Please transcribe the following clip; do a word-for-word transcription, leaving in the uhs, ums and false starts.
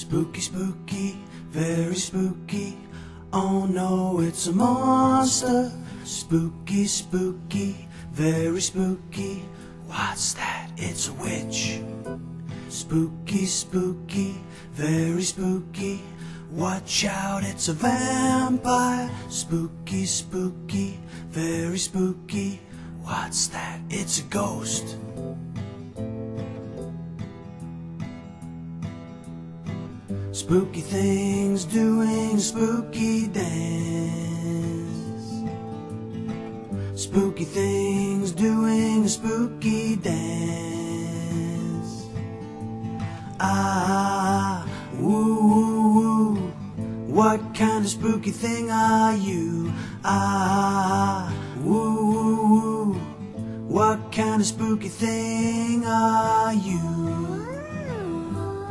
Spooky, spooky, very spooky. Oh no, it's a monster. Spooky, spooky, very spooky. What's that? It's a witch. Spooky, spooky, very spooky. Watch out, it's a vampire. Spooky, spooky, very spooky. What's that? It's a ghost. Spooky things doing spooky dance. Spooky things doing spooky dance. Ah, woo, woo, woo. What kind of spooky thing are you? Ah, woo, woo, woo. What kind of spooky thing are you?